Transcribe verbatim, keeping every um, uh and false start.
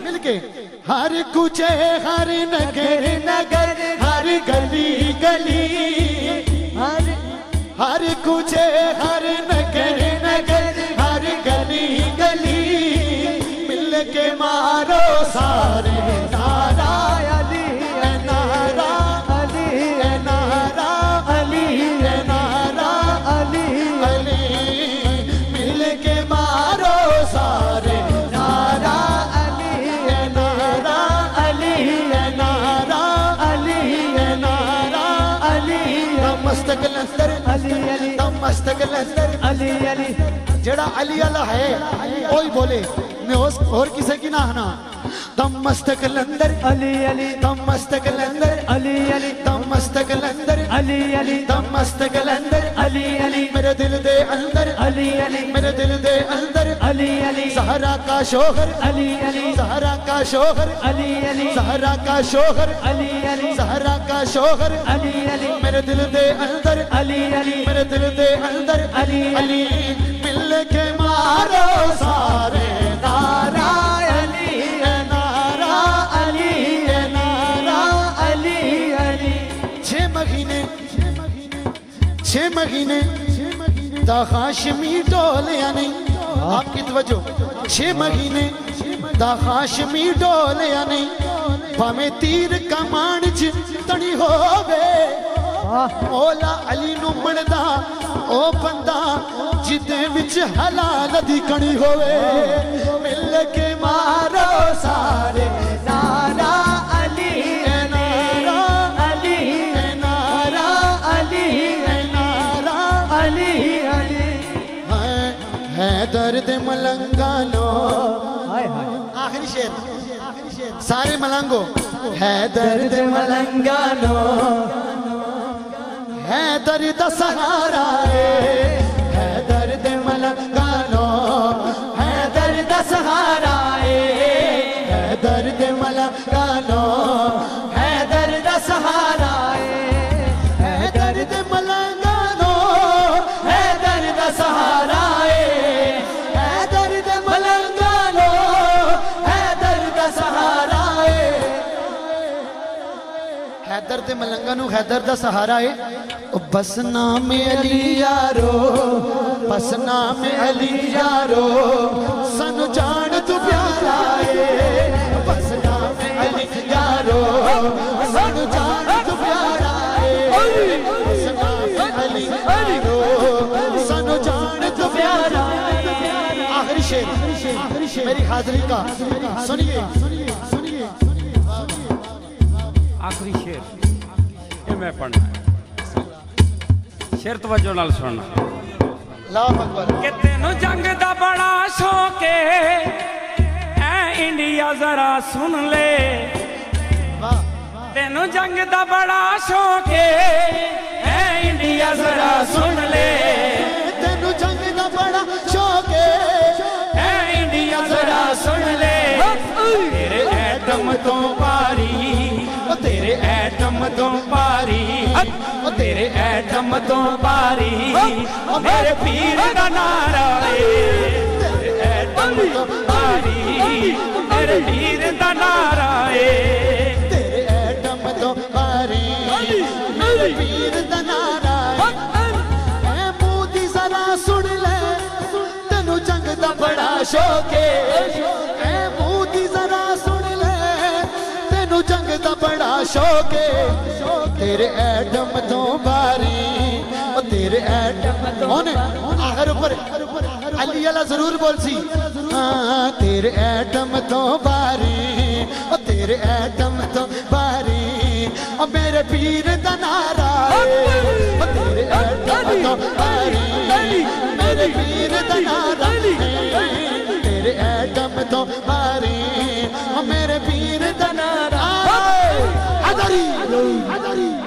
मिलके हर कुचे हर नगर नगर हर गली गली हर हर कुचे हर नगर नगर हर गली गली मिलके मारो सारे नारा अली नारा अली नारा अली नारा अली अली मिलके मारो सारे नारा अली नारा अली नारा अली नारा अली मस्तक लंदर अली अली मस्तक लंदर अली अली जड़ा अली अला है कोई बोले मैं और किसी की ना हना तम मस्तक लंदर अली अली तम मस्तक लंदर अली अली तम मस्तक लंदर अली अली तम मस्तक लंदर अली अली मेरे दिल दे अंदर अली अली मेरे दिल दे अंदर अली अली ज़हरा का शोहर अली अली ज़हरा का शोहर अली अली ज़हरा का शोहर अली अली ज़हरा का शोहर अली अली मेरे दिल दे अंदर अली अली मेरे दिल दे अंदर अली अली मिल के मारो सारे नारा अली नारा अली नारा अली अली छह महीने छह महीने दा हाशमी डोलिया नहीं आपकी तवज्जो छह महीने दा हाशमी डोलिया नहीं भावे तीर कमान च तनी होवे मौला अली नू मनदा ओ बंदा जिदे विच हलाल दी कणी होवे मिल के मारो सारे नारा अली नारा अली नारा अली नारा अली अली है दर्द मलंगानो आखिरी शेर सारे मलंगो है दर्द मलंगानो है दर्द सहारा है दर्द मलंगानो है दर्द सहारा है दर्द मलंगानो है दर्द सहारा है दर्द मलंगानो है दर्द सहारा है दर्द मलंगानो है दर्द सहारा है दर्द मलंगानो है दर्द सहारा है बस नाम अली यारो बस नाम अली यारो सन जान तू प्यारा है बस नाम अली यारो सन जान तू प्यारा है बस नाम अली यारो सन जान तू प्यारा आखिरी शेर मेरी हाजिरी का सुनिए सुनिए आखिरी शेर ये मैं पढ़ना शेर तवज्जो नाल सुनना अल्लाह अकबर कि तेनू जंग दा बड़ा शौक है ऐ इंडिया जरा सुन ले तेनू जंग दा बड़ा शौक है ऐ इंडिया जरा सुन ले तेनू जंग दा बड़ा शौक है ऐ इंडिया जरा सुन ले तेरे एटम तो पारी तेरे एटम तो पारी तेरे एटम तो पारी मेरे पीर का नारा तेरे एटम तो पारी मेरे पीर का नारा तेरे एटम तो पारी मेरे पीर का नारा है मोदी जरा सुन ले तेनू जंग दा बड़ा शौक है मोदी जरा सुन ले तेनू जंग दा बड़ा शौक तेरे एटम तो बारी तेरे एटम तो आखिर ऊपर अली अला जरूर बोल सी हाँ तेरे एटम तो बारी तेरे एटम तो बारी और मेरे पीर दा नारा तेरे एटम तो बारी मेरे पीर दा नारा तेरे एटम तो बारी और मेरे पीर दा नारा हज़ारी हज़ारी